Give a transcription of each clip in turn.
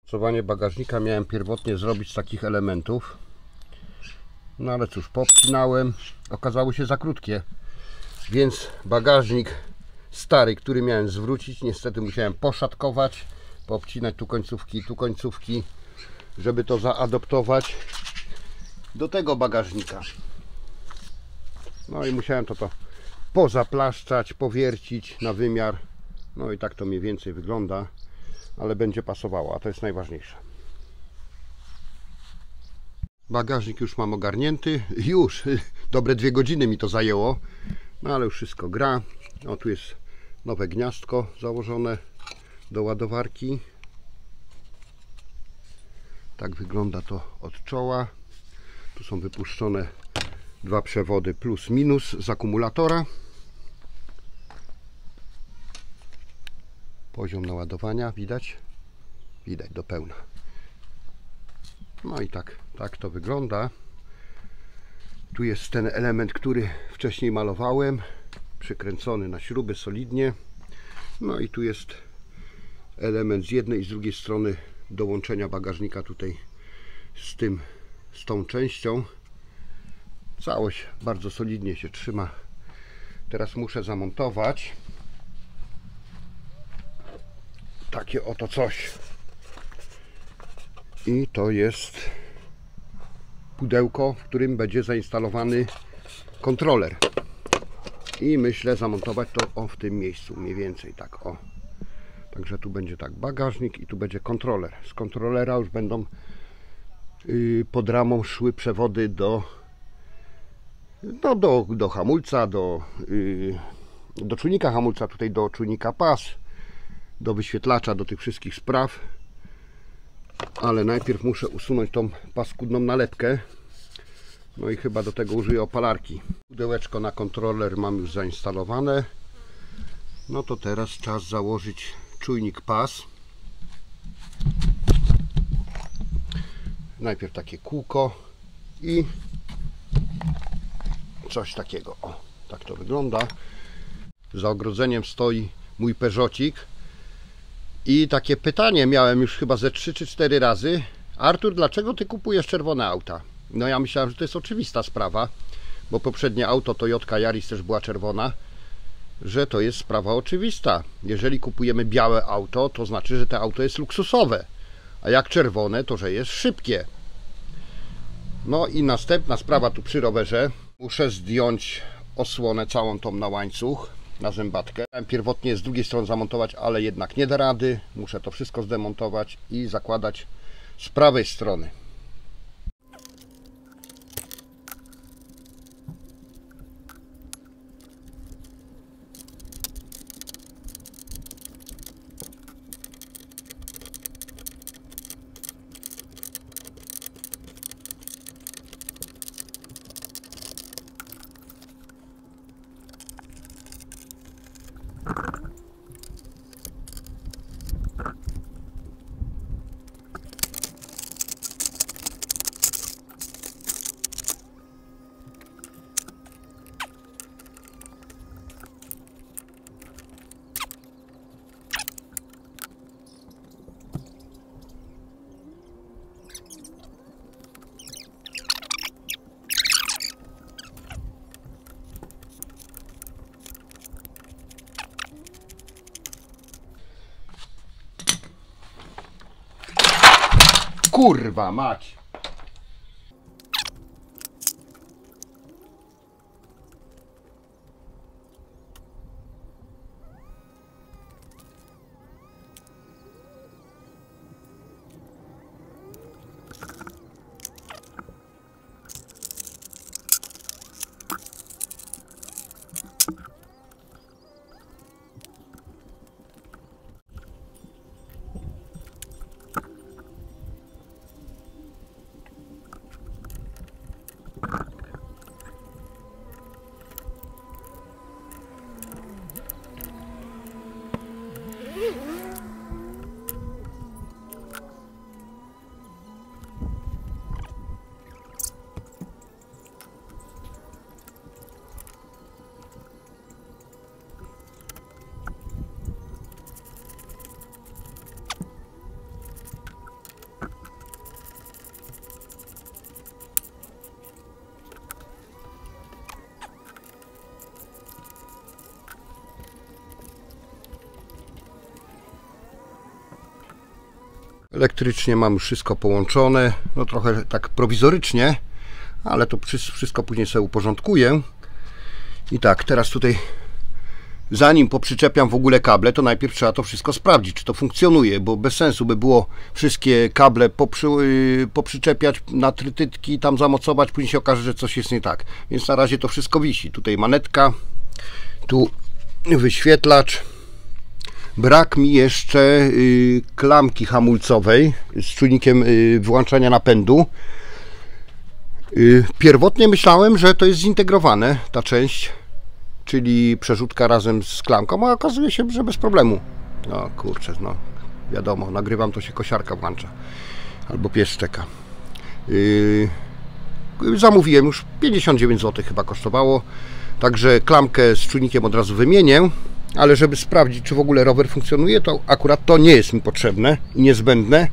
Mocowanie bagażnika miałem pierwotnie zrobić z takich elementów, no ale cóż, poobcinałem, okazało się za krótkie, więc bagażnik stary, który miałem zwrócić, niestety musiałem poszatkować, poobcinać tu końcówki, żeby to zaadoptować do tego bagażnika. No i musiałem to pozaplaszczać, powiercić na wymiar. No i tak to mniej więcej wygląda, ale będzie pasowało, a to jest najważniejsze. Bagażnik już mam ogarnięty, już dobre 2 godziny mi to zajęło, no ale już wszystko gra. O, tu jest nowe gniazdko założone do ładowarki. Tak wygląda to od czoła. Tu są wypuszczone 2 przewody plus minus z akumulatora. Poziom naładowania widać? Widać do pełna. No i tak to wygląda. Tu jest ten element, który wcześniej malowałem, przykręcony na śruby solidnie. No i tu jest element z jednej i z drugiej strony do łączenia bagażnika tutaj z tą częścią. Całość bardzo solidnie się trzyma. Teraz muszę zamontować takie oto coś. I to jest pudełko, w którym będzie zainstalowany kontroler. I myślę zamontować to w tym miejscu, mniej więcej tak o. Także tu będzie tak bagażnik i tu będzie kontroler. Z kontrolera już będą pod ramą szły przewody do hamulca, do czujnika hamulca, tutaj do czujnika pas, do wyświetlacza, do tych wszystkich spraw. Ale najpierw muszę usunąć tą paskudną nalepkę. No i chyba do tego użyję opalarki. Pudełeczko na kontroler mam już zainstalowane. No to teraz czas założyć czujnik pas. Najpierw takie kółko i coś takiego. O, tak to wygląda. Za ogrodzeniem stoi mój Peugeotik. I takie pytanie miałem już chyba ze 3 czy 4 razy. Artur, dlaczego ty kupujesz czerwone auta? No ja myślałem, że to jest oczywista sprawa, bo poprzednie auto Toyota Yaris też była czerwona, że to jest sprawa oczywista. Jeżeli kupujemy białe auto, to znaczy, że to auto jest luksusowe, a jak czerwone, to że jest szybkie. No i następna sprawa tu przy rowerze. Muszę zdjąć osłonę całą tą na łańcuch, na zębatkę. Chciałem pierwotnie z drugiej strony zamontować, ale jednak nie da rady. Muszę to wszystko zdemontować i zakładać z prawej strony. Kurwa mać! Elektrycznie mam już wszystko połączone, no trochę tak prowizorycznie, ale to wszystko później sobie uporządkuję. I tak, teraz tutaj, zanim poprzyczepiam w ogóle kable, to najpierw trzeba to wszystko sprawdzić, czy to funkcjonuje, bo bez sensu by było wszystkie kable poprzyczepiać na trytytki, tam zamocować, później się okaże, że coś jest nie tak. Więc na razie to wszystko wisi. Tutaj manetka, tu wyświetlacz. Brak mi jeszcze klamki hamulcowej z czujnikiem wyłączania napędu. Pierwotnie myślałem, że to jest zintegrowane, ta część, czyli przerzutka razem z klamką, a okazuje się, że bez problemu. No kurczę, no wiadomo, nagrywam, to się kosiarka włącza albo pies szczeka. Zamówiłem już 59 zł chyba kosztowało, także klamkę z czujnikiem od razu wymienię, ale żeby sprawdzić, czy w ogóle rower funkcjonuje, to akurat to nie jest mi potrzebne i niezbędne.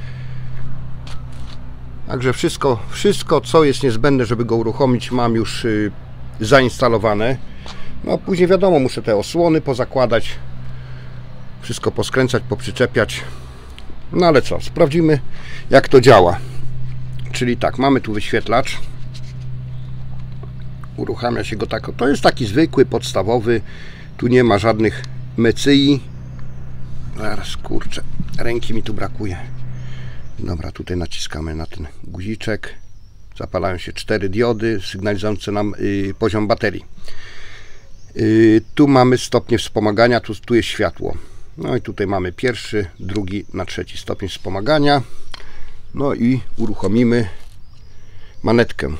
Także wszystko co jest niezbędne, żeby go uruchomić, mam już zainstalowane. No później wiadomo, muszę te osłony pozakładać, wszystko poskręcać, poprzyczepiać. No ale co, sprawdzimy, jak to działa. Czyli tak, mamy tu wyświetlacz. Uruchamia się go tak. To jest taki zwykły, podstawowy. Tu nie ma żadnych mecyi. Zaraz, kurczę, ręki mi tu brakuje. Dobra, tutaj naciskamy na ten guziczek. Zapalają się 4 diody sygnalizujące nam poziom baterii. Tu mamy stopnie wspomagania, tu jest światło. No i tutaj mamy pierwszy, drugi na trzeci stopień wspomagania. No i uruchomimy manetkę.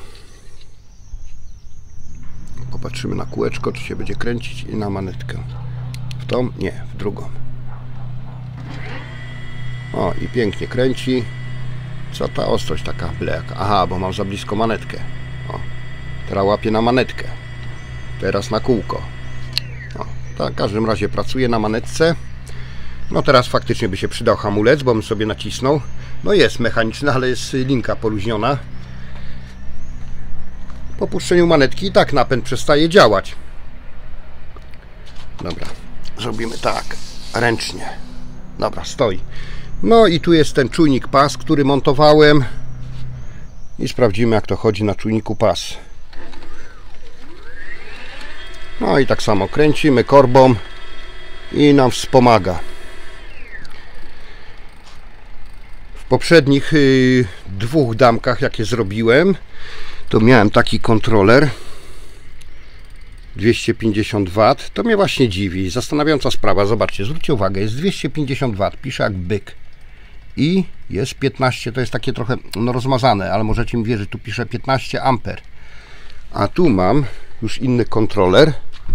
Popatrzymy na kółeczko, czy się będzie kręcić, i na manetkę. W tą? Nie, w drugą. O, i pięknie kręci. Co ta ostrość taka byle? Aha, bo mam za blisko manetkę. O, teraz łapię na manetkę. Teraz na kółko. O, tak w każdym razie pracuję na manetce. No teraz faktycznie by się przydał hamulec, bo bym sobie nacisnął. No jest mechaniczny, ale jest linka poluźniona. Po puszczeniu manetki i tak napęd przestaje działać. Dobra, zrobimy tak, ręcznie. Dobra, stoi. No i tu jest ten czujnik pas, który montowałem. I sprawdzimy, jak to chodzi na czujniku pas. No i tak samo kręcimy korbą i nam wspomaga. W poprzednich 2 damkach, jakie zrobiłem, to miałem taki kontroler 250 W. To mnie właśnie dziwi. Zastanawiająca sprawa. Zobaczcie, zwróćcie uwagę, jest 250 W, pisze jak byk. I jest 15, to jest takie trochę no, rozmazane, ale możecie mi wierzyć, tu pisze 15 A. A tu mam już inny kontroler.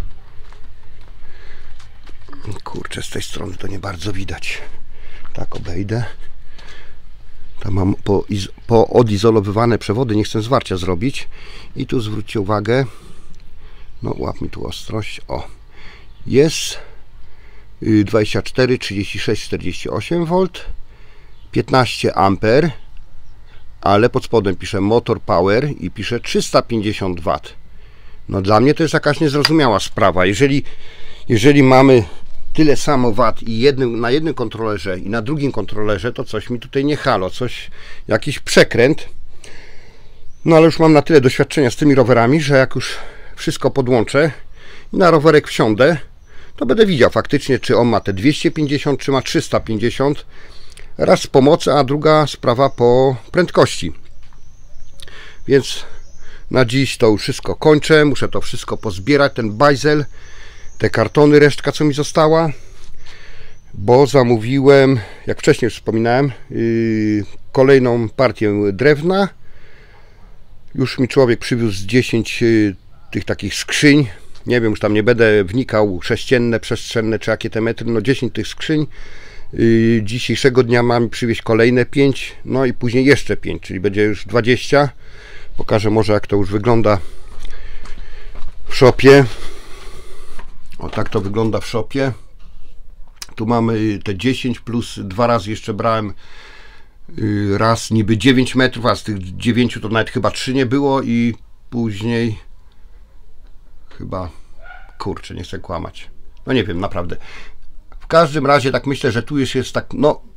Kurczę, z tej strony to nie bardzo widać. Tak obejdę. Tam mam odizolowywane przewody, nie chcę zwarcia zrobić. I tu zwróćcie uwagę, no łap mi tu ostrość, o, jest 24, 36, 48 V, 15 A, ale pod spodem pisze motor power i pisze 350 W. No dla mnie to jest jakaś niezrozumiała sprawa. Jeżeli mamy tyle samo wat i na jednym kontrolerze i na drugim kontrolerze, to coś mi tutaj nie halo, jakiś przekręt. No ale już mam na tyle doświadczenia z tymi rowerami, że jak już wszystko podłączę i na rowerek wsiądę, to będę widział faktycznie, czy on ma te 250, czy ma 350. Raz z pomocy, a druga sprawa po prędkości. Więc na dziś to już wszystko kończę. Muszę to wszystko pozbierać, ten bajzel, te kartony, resztka co mi została, bo zamówiłem, jak wcześniej już wspominałem, kolejną partię drewna. Już mi człowiek przywiózł 10 tych takich skrzyń. Nie wiem, już tam nie będę wnikał, sześcienne, przestrzenne, czy jakie te metry, no 10 tych skrzyń. Dzisiejszego dnia mam przywieźć kolejne 5, no i później jeszcze 5, czyli będzie już 20. Pokażę może, jak to już wygląda w shopie. O, tak to wygląda w shopie. Tu mamy te 10 plus 2 razy jeszcze brałem raz niby 9 metrów, a z tych 9 to nawet chyba 3 nie było i później chyba, kurczę, nie chcę kłamać, no nie wiem, naprawdę. W każdym razie tak myślę, że tu już jest tak, no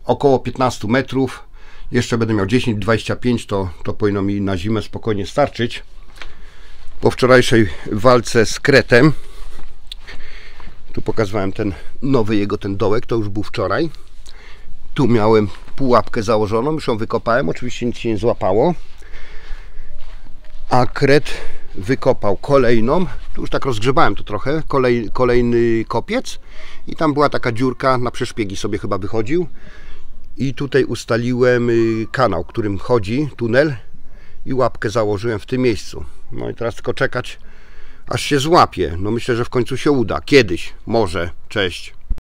około 15 metrów. Jeszcze będę miał 10-25, to powinno mi na zimę spokojnie starczyć. Po wczorajszej walce z kretem, tu pokazywałem ten nowy ten dołek, to już był wczoraj. Tu miałem pułapkę założoną, już ją wykopałem, oczywiście nic się nie złapało. A kret wykopał kolejną, tu już tak rozgrzebałem to trochę, kolejny kopiec i tam była taka dziurka, na przeszpiegi sobie chyba wychodził. I tutaj ustaliłem kanał, którym chodzi tunel i łapkę założyłem w tym miejscu. No i teraz tylko czekać, aż się złapie. No myślę, że w końcu się uda. Kiedyś, może. Cześć.